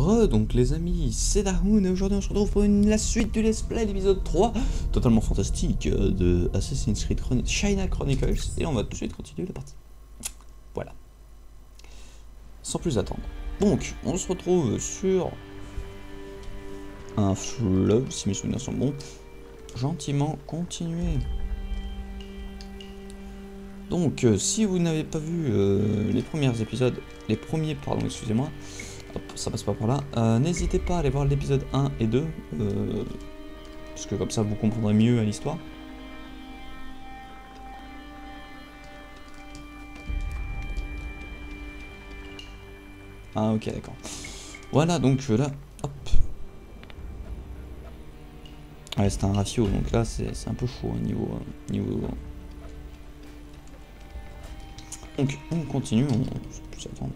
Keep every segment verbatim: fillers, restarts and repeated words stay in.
Re, donc les amis, c'est Darhoon et aujourd'hui on se retrouve pour une, la suite du let's play, l'épisode trois, totalement fantastique euh, de Assassin's Creed Chron China Chronicles, et on va tout de suite continuer la partie. Voilà. Sans plus attendre. Donc, on se retrouve sur un fleuve, si mes souvenirs sont bons. Gentiment continuer. Donc, euh, si vous n'avez pas vu euh, les premiers épisodes, les premiers, pardon, excusez-moi, ça passe pas par là, euh, n'hésitez pas à aller voir l'épisode un et deux, euh, parce que comme ça vous comprendrez mieux l'histoire. Ah ok, d'accord. Voilà, donc euh, là, hop. Ouais, c'est un ratio, donc là c'est un peu chaud hein, niveau, euh, niveau... Donc on continue, on peut s'attendre.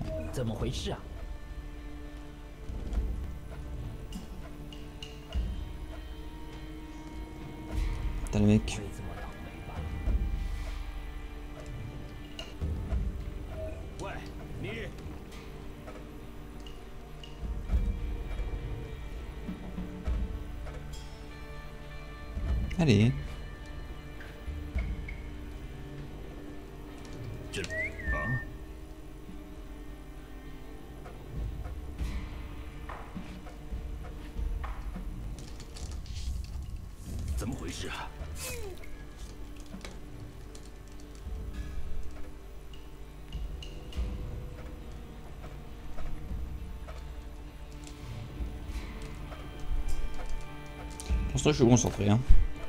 T'as le mec. Allez. Pour l'instant, je suis concentré. Hein.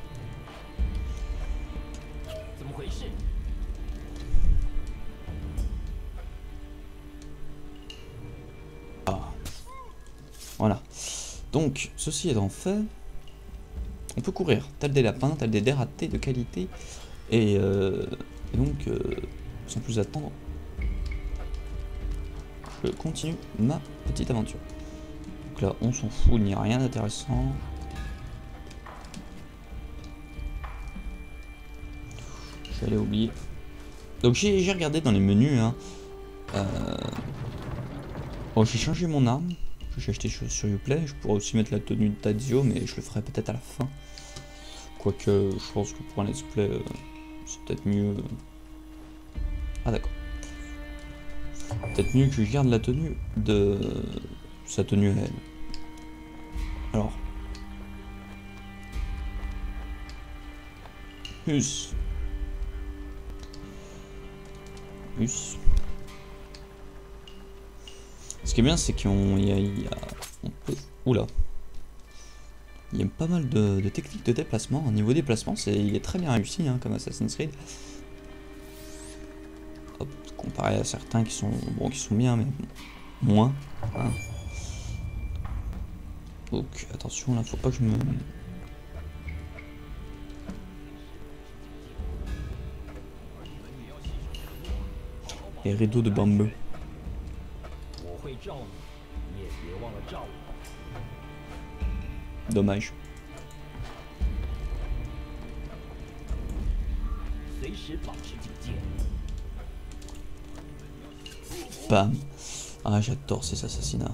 Ah. Voilà. Donc, ceci étant fait, on peut courir, tel des lapins, tel des dératés de qualité. Et, euh, et donc, euh, sans plus attendre, je continue ma petite aventure. Donc là, on s'en fout, il n'y a rien d'intéressant. Je vais aller oublier. Donc j'ai regardé dans les menus. Hein. Euh... Oh, j'ai changé mon arme. J'ai acheté sur, sur Uplay. Je pourrais aussi mettre la tenue de Tadzio, mais je le ferai peut-être à la fin. Quoique, je pense que pour un let's play, euh, c'est peut-être mieux. Ah d'accord. Peut-être mieux que je garde la tenue de sa tenue à elle. Alors. Plus. Plus. Ce qui est bien, c'est qu'on y a, y a on peut, oula, il y a pas mal de, de techniques de déplacement. Au niveau déplacement, c'est il est très bien réussi, hein, comme Assassin's Creed. Hop, comparé à certains qui sont bon, qui sont bien, mais moins. Hein. Donc attention, là, faut pas que je me les rideaux de bambou. Dommage. Bam. Ah, j'adore ces assassinats.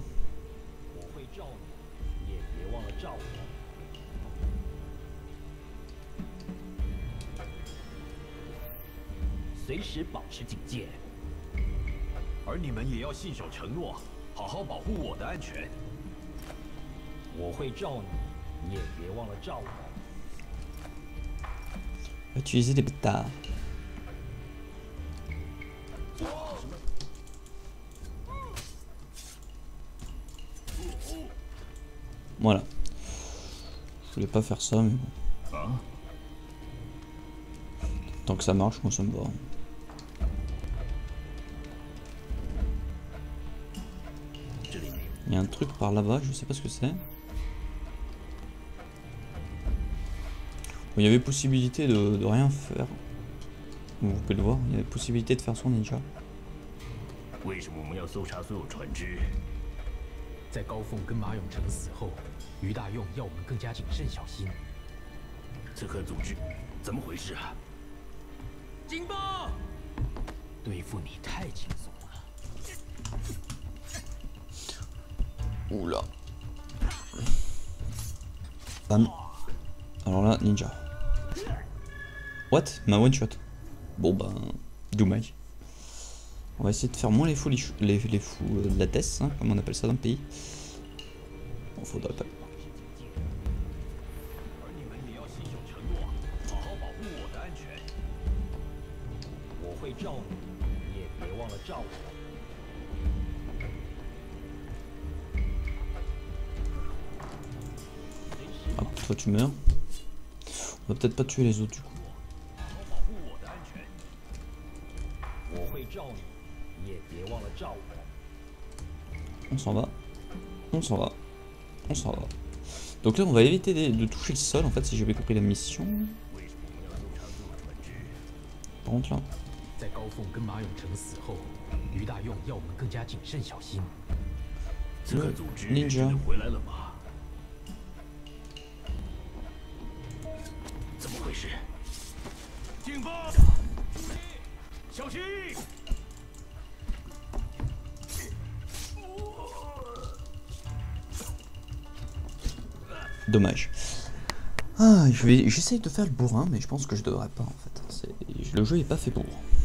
Utiliser des pétards. Voilà. Je voulais pas faire ça, mais bon. Tant que ça marche, moi ça me va. Il y a un truc par là-bas, je sais pas ce que c'est. Bon, il y avait possibilité de, de rien faire. Vous pouvez le voir, il y avait possibilité de faire son ninja. 在高凤跟马永成死后，于大用要我们更加谨慎小心。刺客组织，怎么回事啊？警报！对付你太轻松了。 Oula. Bam. Alors là, ninja. What? Ma one shot. Bon ben, dommage. On va essayer de faire moins les fous, les, les, les fous euh, de la Tess, hein, comme on appelle ça dans le pays. Bon, faudrait pas. Hop, toi tu meurs. On va peut-être pas tuer les autres du coup. On s'en va. On s'en va. On s'en va. Donc là on va éviter de, de toucher le sol en fait si j'ai bien compris la mission. Par contre là. Le ninja. Dommage. Ah, je vais, j'essaye de faire le bourrin, mais je pense que je devrais pas en fait. Le jeu est pas fait pour.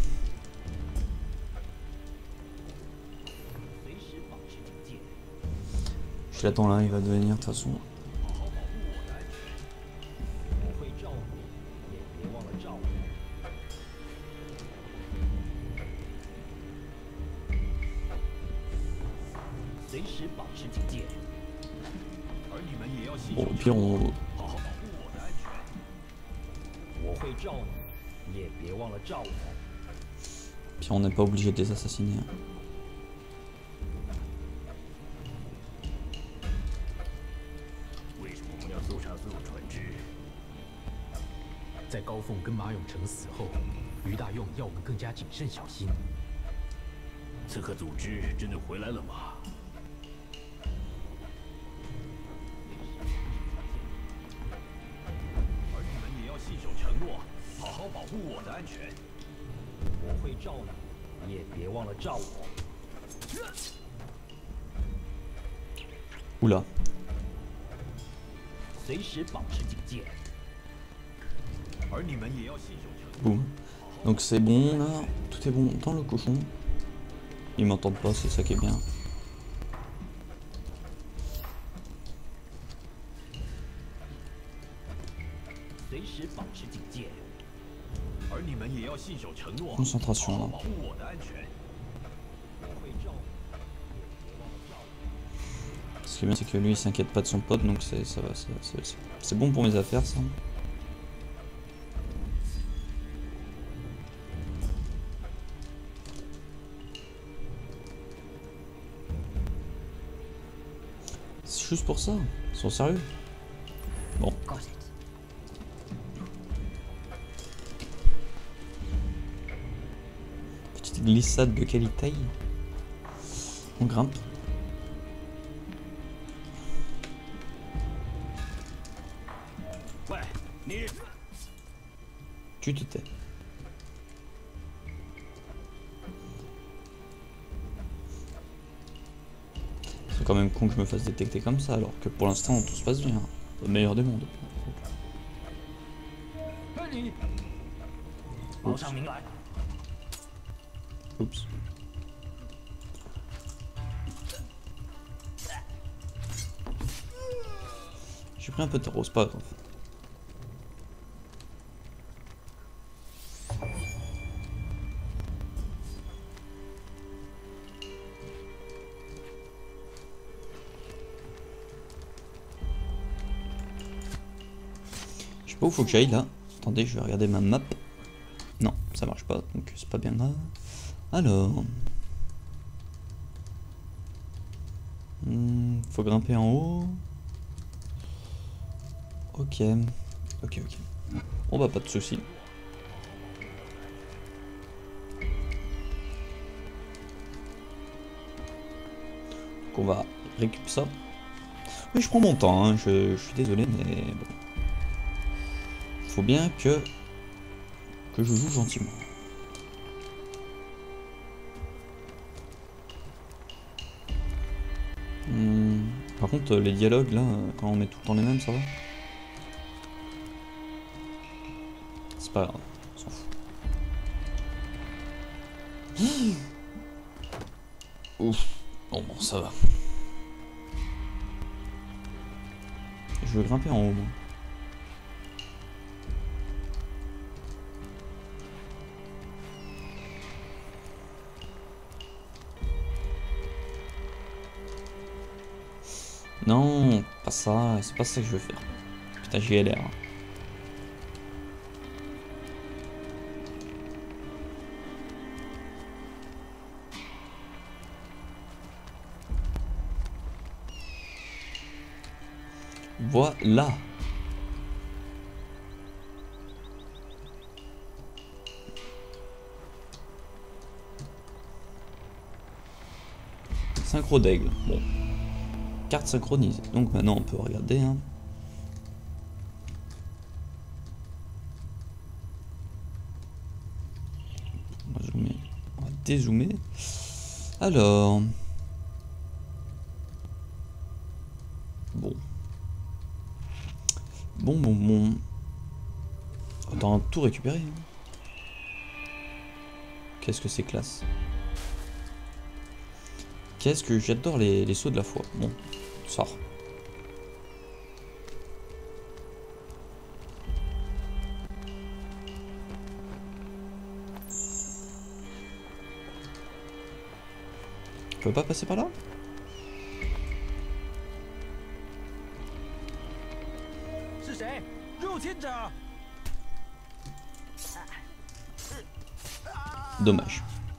Je l'attends là, il va devenir de toute façon. Bon, au pire, on... Puis on n'est pas obligé de les assassiner. 在高凤跟马永成死后，于大用要我们更加谨慎小心。刺客组织真的回来了吗？而你们也要信守承诺，好好保护我的安全。我会罩你，你也别忘了罩我。 Oula. 随时保持警戒。 Boum. Donc c'est bon là, tout est bon dans le cochon. Ils m'entendent pas, c'est ça qui est bien. Concentration là. Ce qui est bien c'est que lui il s'inquiète pas de son pote donc c'est ça va, c'est bon pour mes affaires ça. Juste pour ça, ils sont sérieux. Bon. Petite glissade de qualité. On grimpe. Tu te tais. C'est quand même con que je me fasse détecter comme ça, alors que pour l'instant tout se passe bien. Le meilleur des mondes. Oups. Oups. J'ai pris un peu de tarot, c'est pas grave. Je sais pas où faut que j'aille là. Attendez, je vais regarder ma map. Non, ça marche pas, donc c'est pas bien grave. Alors... Hmm, faut grimper en haut. Ok. Ok, ok. Bon bah pas de soucis. Donc on va récupérer ça. Oui, je prends mon temps, hein. je, je suis désolé, mais bon. Faut bien que que je joue gentiment. Hmm. Par contre, les dialogues là, quand on met tout le temps les mêmes, ça va? C'est pas grave, on s'en fout. Ouf. Bon, bon, ça va. Je veux grimper en haut, moi. Non, pas ça, c'est pas ça que je veux faire. Putain, j'ai galère. Voilà. Synchro d'aigle. Bon. Carte synchronisée. Donc maintenant on peut regarder. Hein. On va zoomer. On va dézoomer. Alors. Bon. Bon, bon, bon. Attends, tout récupérer. Hein. Qu'est-ce que c'est classe. Qu'est-ce que j'adore les, les sauts de la foi. Bon, sort. Tu peux pas passer par là? Dommage.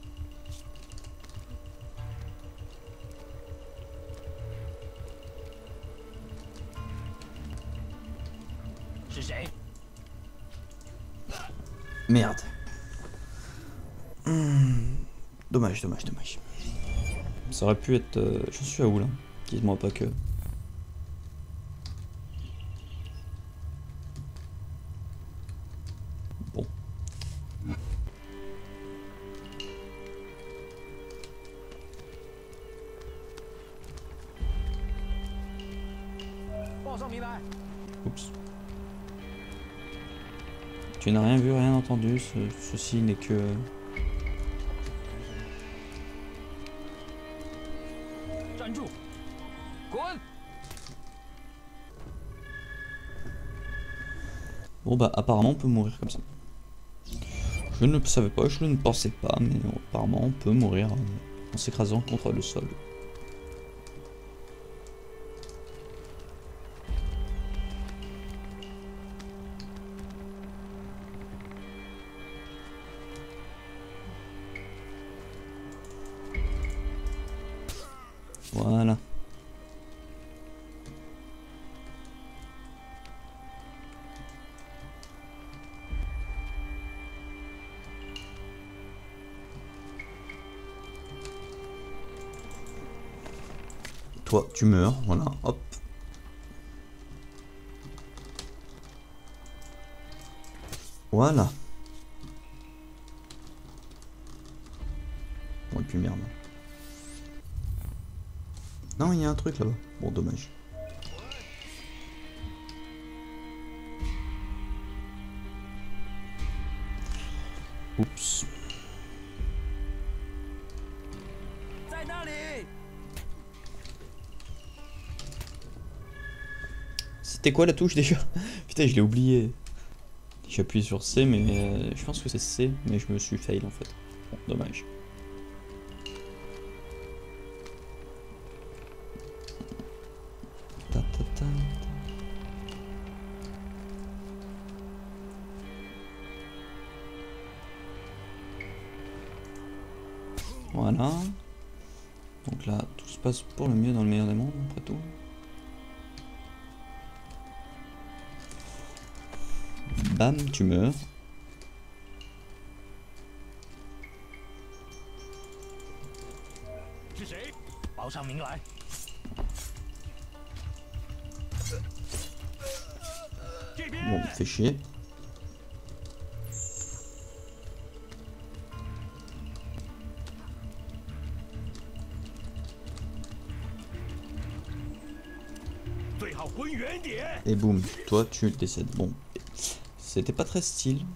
Merde. Mmh. Dommage, dommage, dommage. Ça aurait pu être... Euh... Je suis à où là? Dis-moi pas que... Bon. Oups. Tu n'as rien vu, rien entendu, ce, ceci n'est que... Bon bah apparemment on peut mourir comme ça. Je ne le savais pas, je ne pensais pas, mais apparemment on peut mourir en s'écrasant contre le sol. Voilà. Toi, tu meurs, voilà, hop. Voilà. Bon, et puis merde. Non, il y a un truc là-bas. Bon, dommage. Oups. C'était quoi la touche déjà? Putain, je l'ai oublié. J'ai appuyé sur C, mais euh, je pense que c'est C, mais je me suis fail en fait. Bon, dommage. Ta, ta, ta, ta. Voilà. Donc là, tout se passe pour le mieux dans le meilleur des mondes, après tout. Bam, tu meurs. Bon, fait chier. Et boum, toi tu décèdes. Bon, c'était pas très style.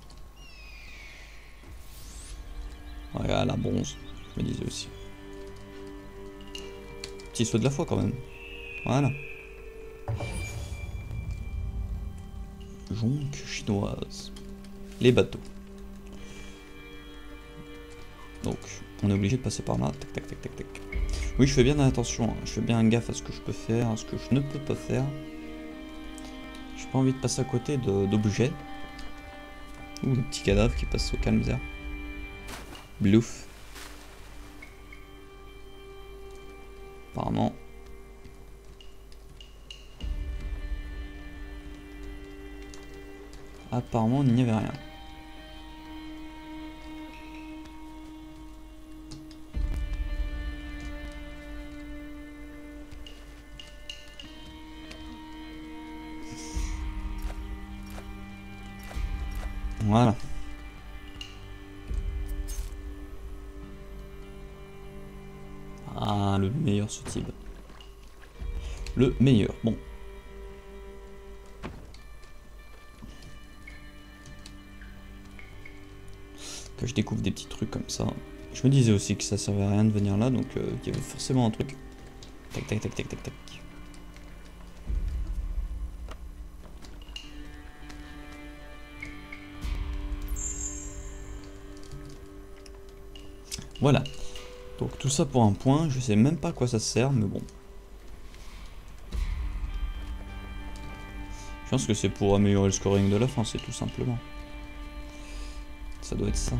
Regarde la bronze, je me disais aussi. Petit saut de la foi quand même. Voilà. Jonque chinoise. Les bateaux. Donc, on est obligé de passer par là. Tac, tac, tac, tac, tac. Oui, je fais bien attention. Hein. Je fais bien gaffe à ce que je peux faire, à ce que je ne peux pas faire. J'ai pas envie de passer à côté d'objets. Ouh, le petit cadavre qui passe au calme zère. Blouf. Apparemment. Apparemment, il n'y avait rien. Voilà. Ah, le meilleur ce type. Le meilleur. Bon. Que je découvre des petits trucs comme ça. Je me disais aussi que ça servait à rien de venir là, donc euh, il y avait forcément un truc. Tac, tac, tac, tac, tac, tac. Voilà. Donc tout ça pour un point, je sais même pas à quoi ça sert, mais bon. Je pense que c'est pour améliorer le scoring de la fin, c'est tout simplement. Ça doit être ça.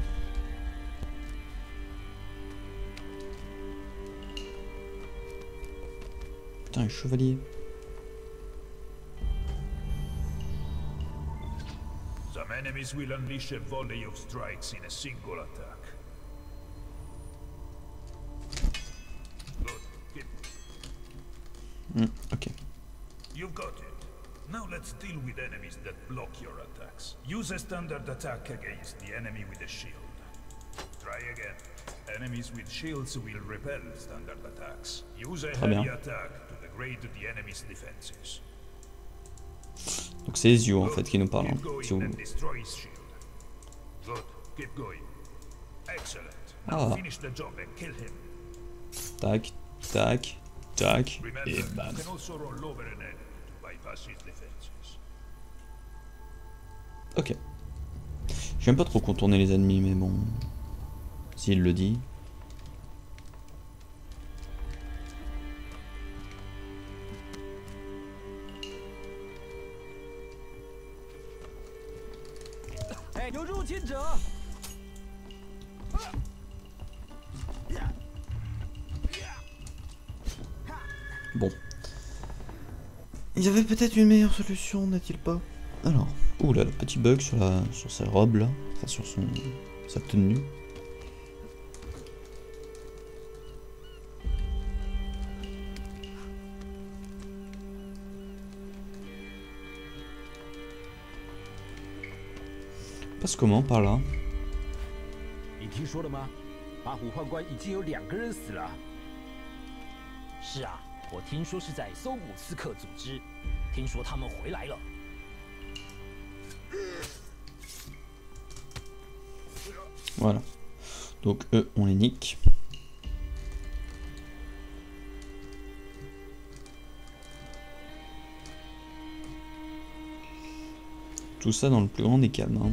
Putain, les chevaliers. Some enemies will unleash a volley of strikes in a single attack. Mm, ok. You've got it. Now let's deal with enemies that block your attacks. Use a standard attack against the enemy with a shield. Try again. Enemies with shields will repel standard attacks. Use a heavy attack to degrade the enemy's defenses. Donc c'est Ezio en fait qui nous parle. Hein. Ah. Tac, tac, tac, et bam. Ok. J'aime pas trop contourner les ennemis, mais bon. S'il le dit. Bon. Il y avait peut-être une meilleure solution, n'a-t-il pas? Alors, ouh là, le petit bug sur la sur sa robe là, enfin sur son sa tenue. Passe comment par là? 你听说了吗？八虎宦官已经有两个人死了。是啊，我听说是在搜捕刺客组织，听说他们回来了。 Voilà. Donc eux, on les nique. Tout ça dans le plus grand des calmes. Hein.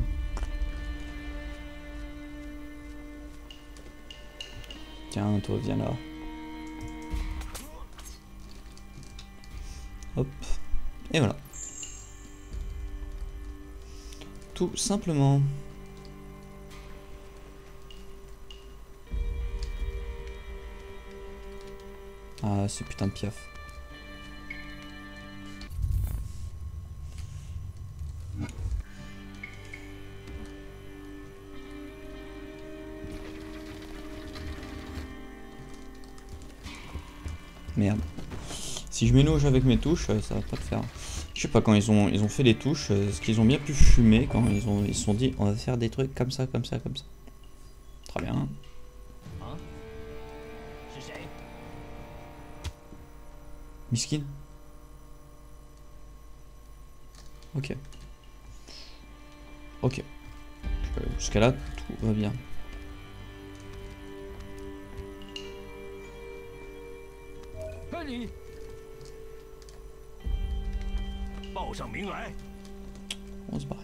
Tiens, toi, viens là. Hop. Et voilà. Tout simplement. Ah, ce putain de piaf. Merde. Si je mélange avec mes touches, ça va pas le faire. Je sais pas, quand ils ont ils ont fait les touches, est-ce qu'ils ont bien pu fumer quand ils ont ils se sont dit on va faire des trucs comme ça, comme ça, comme ça. Très bien. Miskin. Ok. Ok. Euh, Jusqu'à là, tout va bien. 分你，报上名来。 On se barre.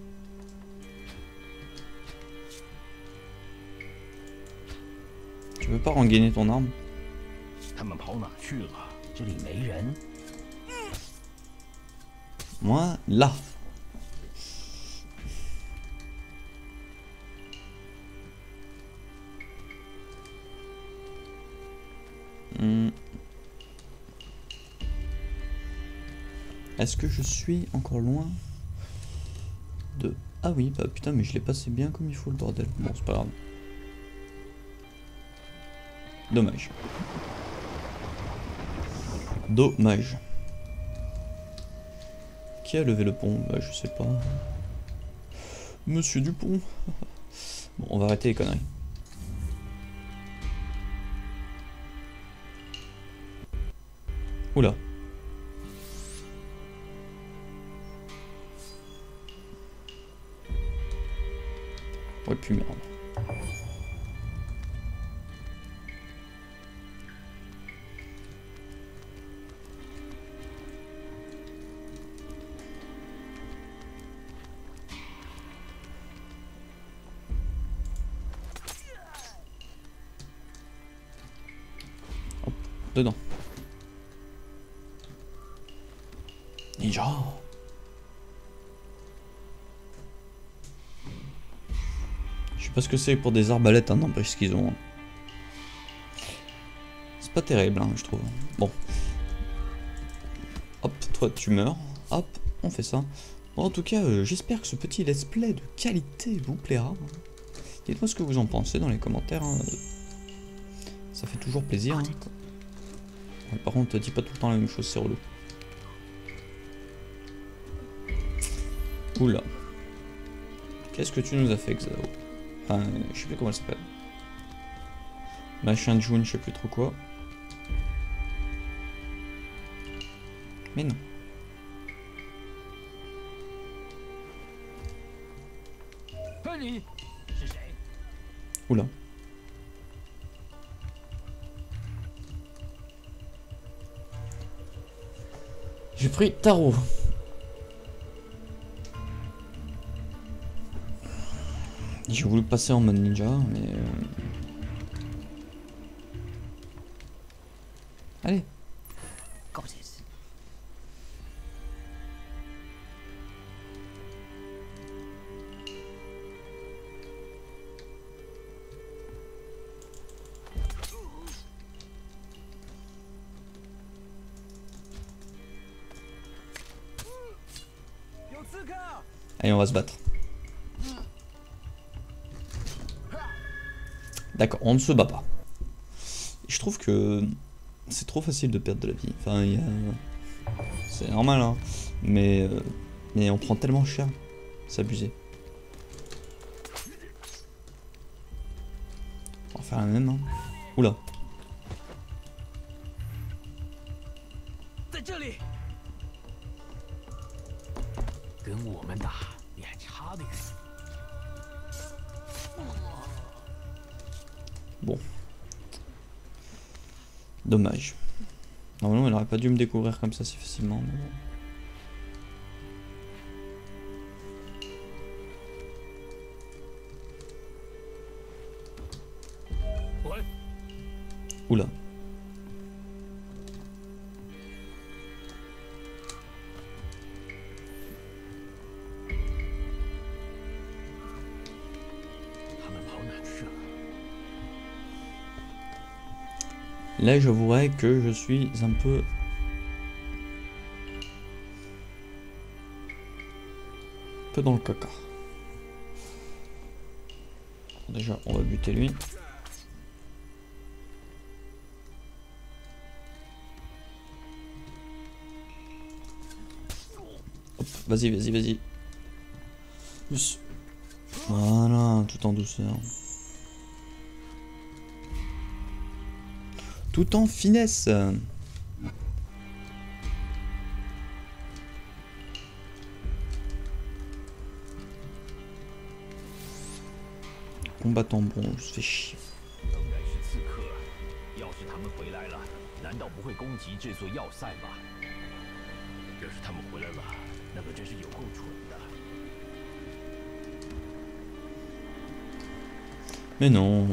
Tu veux pas rengainer ton arme? 他们跑哪去了？这里没人。 Moi, là. Hmm. Est-ce que je suis encore loin de... Ah oui, bah putain, mais je l'ai passé bien comme il faut le bordel. Bon, c'est pas grave. Dommage. Dommage. Qui a levé le pont? Bah je sais pas. Monsieur Dupont. Bon, on va arrêter les conneries. Oula. Ouais, puis merde. Hop, dedans. Ninja. Je sais pas ce que c'est pour des arbalètes, hein, n'empêche ce qu'ils ont. C'est pas terrible, hein, je trouve. Bon. Hop, toi tu meurs. Hop, on fait ça. Bon, en tout cas, euh, j'espère que ce petit let's play de qualité vous plaira. Dites-moi ce que vous en pensez dans les commentaires. Hein. Ça fait toujours plaisir. Hein. Ouais, par contre, dis pas tout le temps la même chose, c'est relou. Oula. Qu'est-ce que tu nous as fait, Xao? Enfin, je sais plus comment elle s'appelle. Machin June, je sais plus trop quoi. Mais non. Oula. J'ai pris Taro. J'ai voulu passer en mode ninja, mais... Euh... Allez. Allez, on va se battre. D'accord, on ne se bat pas. Je trouve que c'est trop facile de perdre de la vie. Enfin, il y a... c'est normal, hein. Mais, euh... mais on prend tellement cher. C'est abusé. On va faire la même, hein. Oula. Bon. Dommage. Normalement, elle aurait pas dû me découvrir comme ça si facilement. Mais bon. Ouais. Oula. Là, j'avouerais que je suis un peu... un peu dans le caca. Déjà, on va buter lui. Hop, vas-y, vas-y, vas-y. Plus. Voilà, tout en douceur. Tout en finesse. combattant bronze, fait chier. Mais non.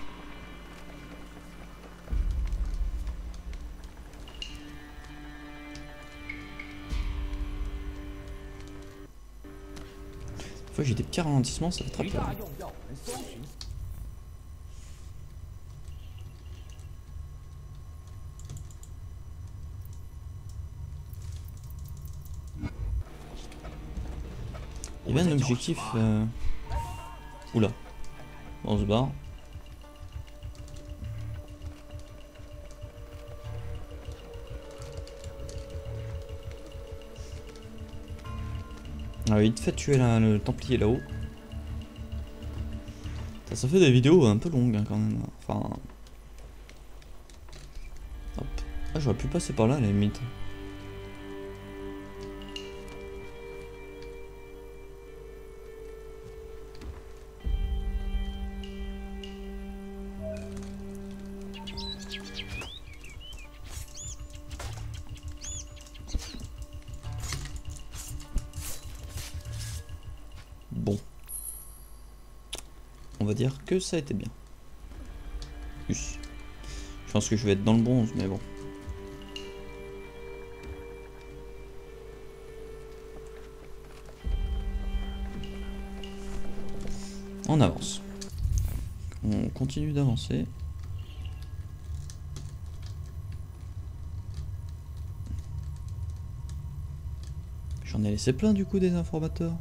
Des fois j'ai des petits ralentissements, ça fait très peur. Il y a bien un objectif. Euh... Oula. Bon, on se barre. On va vite fait tuer la, le Templier là-haut. Ça, ça fait des vidéos un peu longues hein, quand même. Enfin. Hop. Ah, j'aurais pu passer par là à la limite. Bon. On va dire que ça a été bien. Plus. Je pense que je vais être dans le bronze, mais bon. On avance. On continue d'avancer. J'en ai laissé plein du coup des informateurs.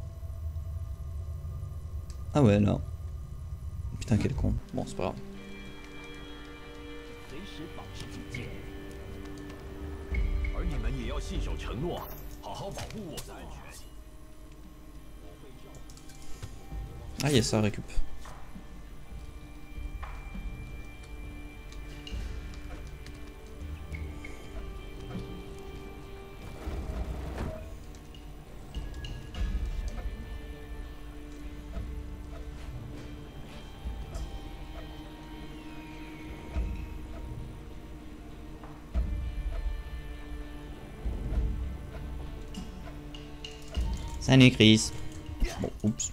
Ah ouais là. Putain quel con. Bon c'est pas grave. Ah yes ça récup. Salut Chris. Bon, oups.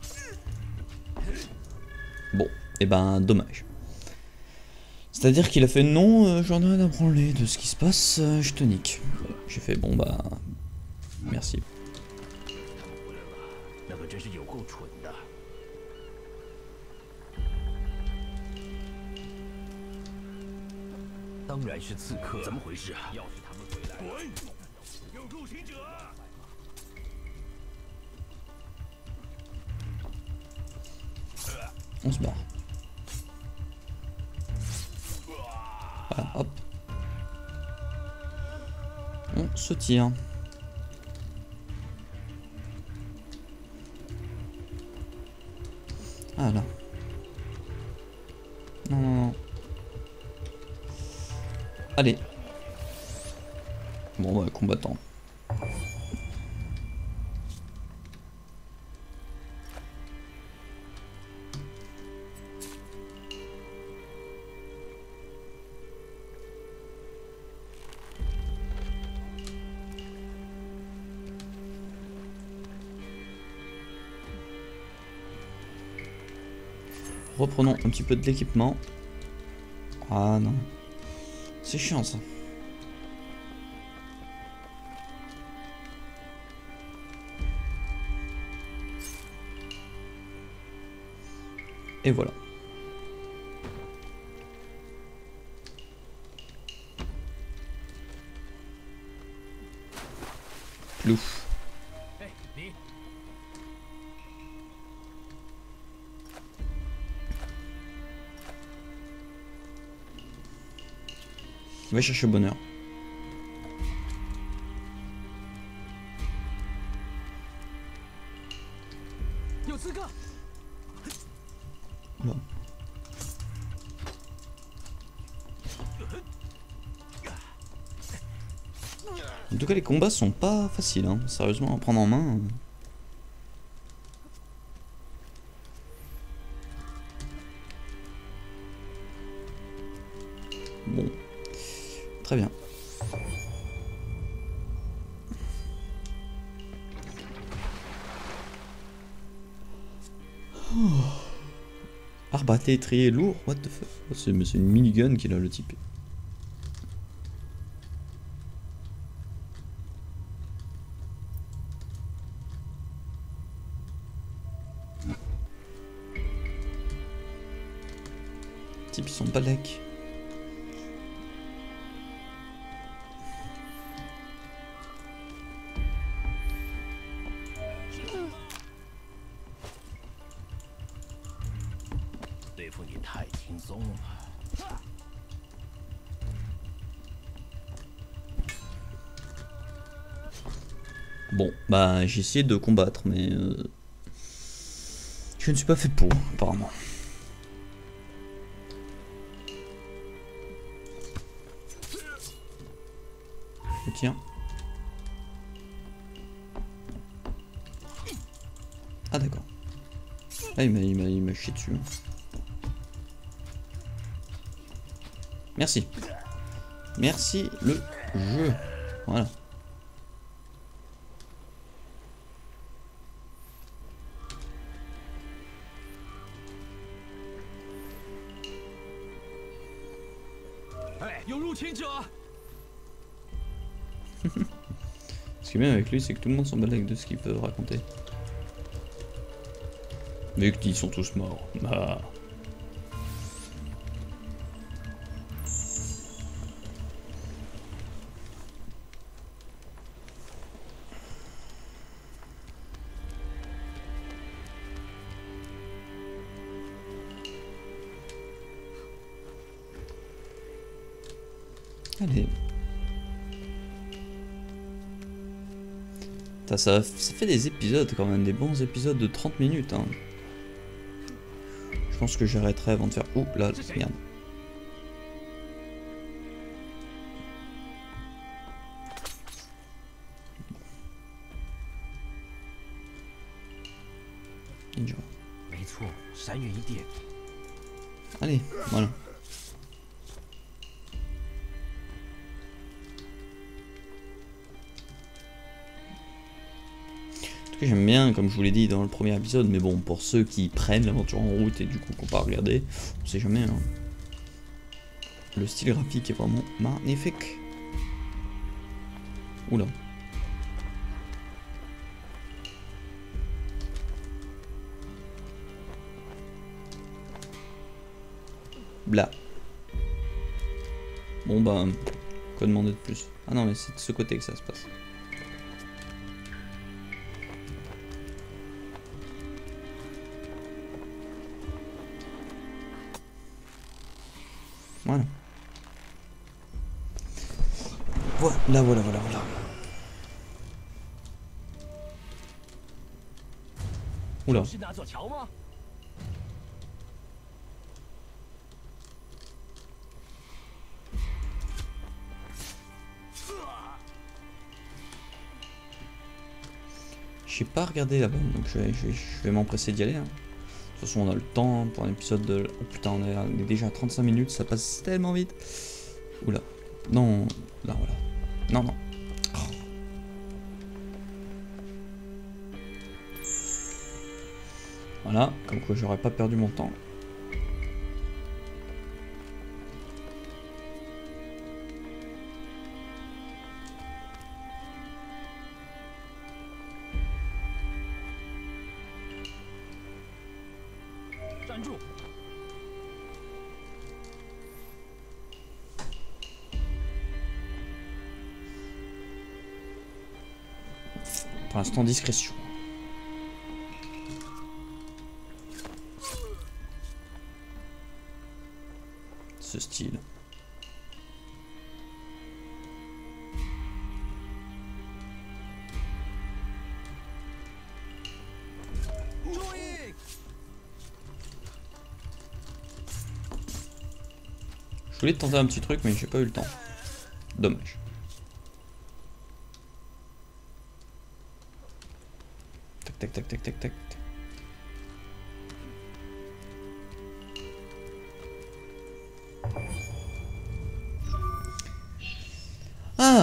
Bon, et ben dommage. C'est-à-dire qu'il a fait non, euh, j'en ai rien à branler de ce qui se passe, euh, je te nique. J'ai fait bon bah... Merci. On se barre. Voilà, hop. On se tire. Ah là. Non, non, non. Allez. Bon, bah, combattant. Reprenons un petit peu de l'équipement. Ah non. C'est chiant ça. Et voilà. Plouf. Va chercher le bonheur. Oula. En tout cas les combats sont pas faciles hein. Sérieusement à prendre en main. Bon, très bien. Oh. Arbaté, étrier, lourd, what the fuck. Oh, c'est une minigun qu'il a le type. Type ils sont balèques. Bon, bah j'ai essayé de combattre, mais euh, je ne suis pas fait pour, apparemment. Je tiens. Ah d'accord. Ah il m'a il m'a il m'a chié dessus. Merci. Merci le jeu. Voilà. Ce qui est bien avec lui, c'est que tout le monde s'en balèque de ce qu'il peut raconter. Mais qu'ils sont tous morts. Bah. Allez. Ça, ça, ça fait des épisodes quand même, des bons épisodes de trente minutes. Hein. Je pense que j'arrêterai avant de faire... Oh là, merde. Ninja. Allez, voilà. J'aime bien, comme je vous l'ai dit dans le premier épisode, mais bon, pour ceux qui prennent l'aventure en route et du coup qu'on pas regarder, on sait jamais. Hein. Le style graphique est vraiment magnifique. Oula. Bla. Bon bah, quoi demander de plus? Ah non, mais c'est de ce côté que ça se passe. Voilà. Voilà, voilà, voilà, voilà. Oula. J'ai pas regardé là-bas, donc je vais, je vais, je vais m'empresser d'y aller. Hein. De toute façon, on a le temps pour un épisode de... Oh putain, on est déjà à trente-cinq minutes, ça passe tellement vite. Oula. Non, là, voilà. Non, non. Oh. Voilà, comme quoi j'aurais pas perdu mon temps. Pour l'instant, discrétion. Ce style. Je voulais tenter un petit truc, mais j'ai pas eu le temps. Dommage. Tac, tac, tac, tac, tac.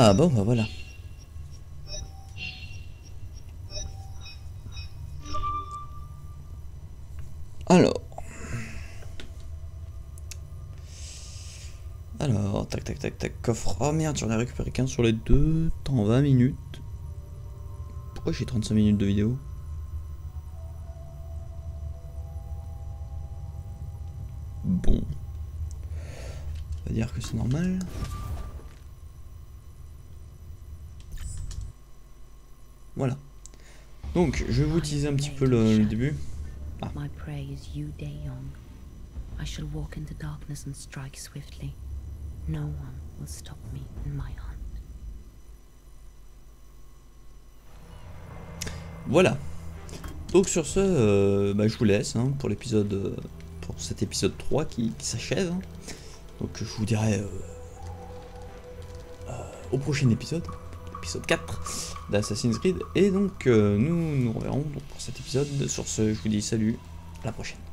Ah bon bah voilà. Alors. Alors, tac tac tac tac, coffre. Oh merde, j'en ai récupéré qu'un sur les deux. Temps vingt minutes. Pourquoi j'ai trente-cinq minutes de vidéo? Bon. On va dire que c'est normal. Voilà. Donc, je vais vous utiliser un petit peu le, le début. Ah. My prey is you, Dae-Young. I shall walk into darkness and strike swiftly. No one will stop me in my hunt. Voilà. Donc sur ce, euh, bah, je vous laisse hein, pour l'épisode, euh, pour cet épisode trois qui, qui s'achève. Hein. Donc je vous dirai euh, euh, au prochain épisode, épisode quatre d'Assassin's Creed. Et donc euh, nous nous reverrons donc, pour cet épisode. Sur ce, je vous dis salut, à la prochaine.